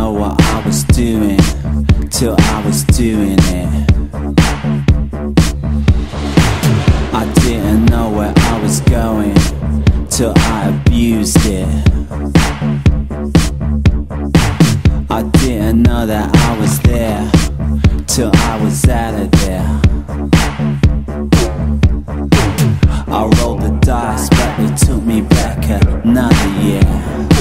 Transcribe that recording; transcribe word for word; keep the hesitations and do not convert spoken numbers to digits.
know what I was doing till I was doing it. I didn't know where I was going till I abused it. I didn't know that I was there till I was out of there. I rolled the dice, but they took me back another year.